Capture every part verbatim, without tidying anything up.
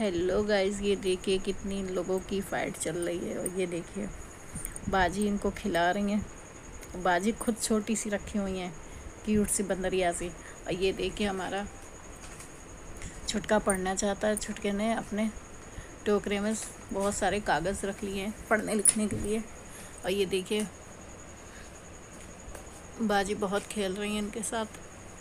Hello guys, ये देखिए कितनी लोगों की फाइट चल रही है। और ये देखिए बाजी इनको खिला रही हैं। बाजी खुद छोटी सी रखी हुई हैं, क्यूट सी बंदरिया सी। और ये देखिए हमारा छुटका पढ़ना चाहता है। छुटके ने अपने टोकरे में बहुत सारे कागज़ रख लिए हैं पढ़ने लिखने के लिए। और ये देखिए बाजी बहुत खेल रही है इनके साथ।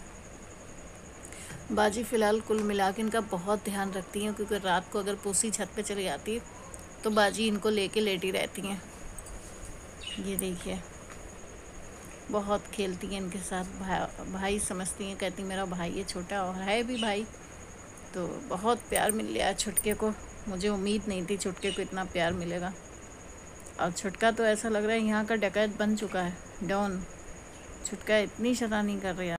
बाजी फ़िलहाल कुल मिला के इनका बहुत ध्यान रखती हैं, क्योंकि रात को अगर पूसी छत पे चली जाती है तो बाजी इनको लेके लेटी रहती हैं। ये देखिए बहुत खेलती हैं इनके साथ। भाई भाई समझती हैं, कहती मेरा भाई है छोटा, और है भी भाई। तो बहुत प्यार मिल गया छुटके को। मुझे उम्मीद नहीं थी छुटके को इतना प्यार मिलेगा। और छुटका तो ऐसा लग रहा है यहाँ का डकैत बन चुका है, डॉन। छुटका इतनी शैतानी कर रही है।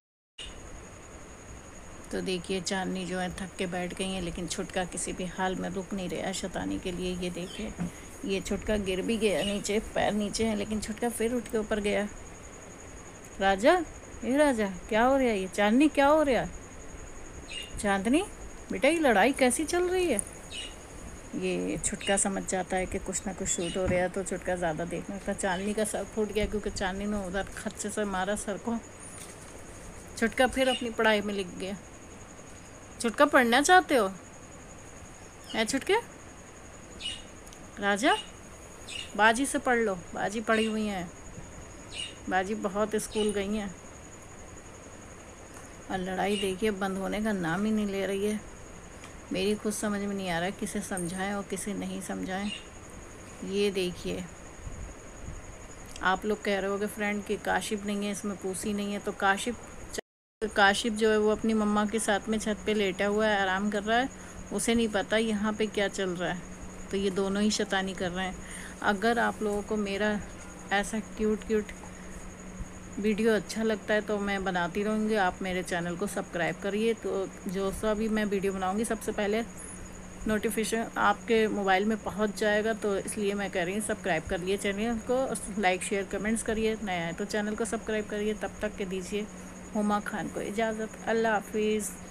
तो देखिए चांदनी जो है थक के बैठ गई है, लेकिन छुटका किसी भी हाल में रुक नहीं रहा शैतानी के लिए। ये देखिए ये छुटका गिर भी गया नीचे, पैर नीचे है, लेकिन छुटका फिर उठ के ऊपर गया। राजा, ये राजा क्या हो रहा है? ये चांदनी क्या हो रहा है? चांदनी बेटा ये लड़ाई कैसी चल रही है? ये छुटका समझ जाता है कि कुछ ना कुछ शूट हो रहा है, तो छुटका ज़्यादा देखने लगता। चांदनी का सर फूट गया, क्योंकि चांदनी ने उधर खच्चे से मारा सर को। छुटका फिर अपनी पढ़ाई में लिख गया। छुटका पढ़ना चाहते हो? है छुटके? राजा बाजी से पढ़ लो, बाजी पढ़ी हुई हैं। बाजी बहुत स्कूल गई हैं। और लड़ाई देखिए बंद होने का नाम ही नहीं ले रही है। मेरी खुद समझ में नहीं आ रहा है किसे समझाएं और किसे नहीं समझाएं। ये देखिए आप लोग कह रहे होगे फ्रेंड कि काशिफ नहीं है इसमें, पूसी नहीं है। तो काशिफ काशिफ जो है वो अपनी मम्मा के साथ में छत पे लेटा हुआ है, आराम कर रहा है। उसे नहीं पता यहाँ पे क्या चल रहा है। तो ये दोनों ही शैतानी कर रहे हैं। अगर आप लोगों को मेरा ऐसा क्यूट क्यूट वीडियो अच्छा लगता है तो मैं बनाती रहूँगी। आप मेरे चैनल को सब्सक्राइब करिए, तो जो सा भी मैं वीडियो बनाऊँगी सबसे पहले नोटिफिकेशन आपके मोबाइल में पहुंच जाएगा। तो इसलिए मैं कह रही हूँ सब्सक्राइब कर लिए चैनल को, लाइक शेयर कमेंट्स करिए। नया है तो चैनल को सब्सक्राइब करिए। तब तक के दीजिए हुमा खान को इजाज़त। अल्लाह हाफिज़।